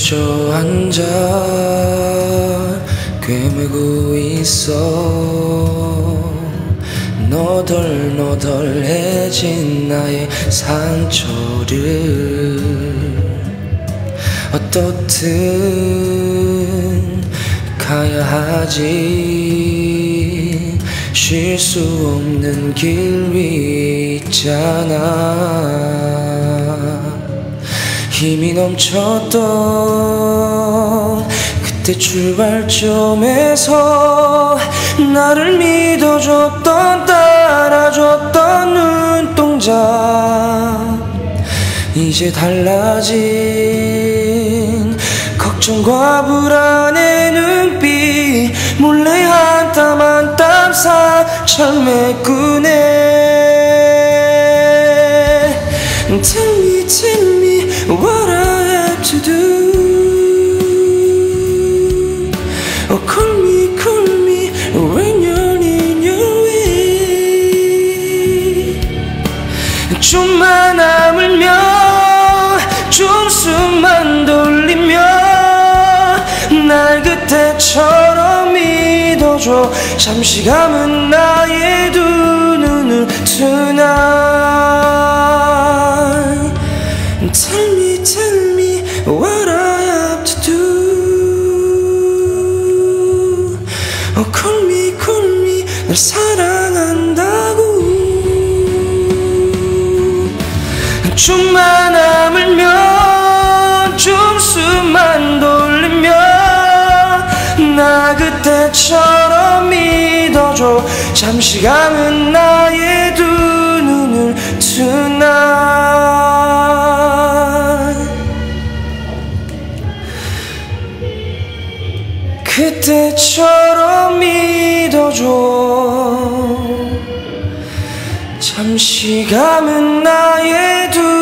주저앉아 꿰매고 있어 너덜너덜해진 나의 상처를 어떻든 가야 하지 쉴 수 없는 길 위 있잖아 힘이 넘쳤던 그때 출발점에서 나를 믿어줬던 따라줬던 눈동자 이제 달라진 걱정과 불안의 눈빛 몰래 한 땀 한 땀 살짝 메꾸네 Tell me what I have to do Oh call me when you're in your way 좀만 남으면 좀 숨만 돌리며 날 그때처럼 믿어줘 잠시 감은 나의 두 눈을 tonight Tell me what I have to do Oh call me 날 사랑한다고 좀만 남으면 좀 숨만 돌리며 나 그때처럼 믿어줘 잠시 감은 나의 두 눈을 tonight 그때처럼 믿어줘 잠시 감은 나의 두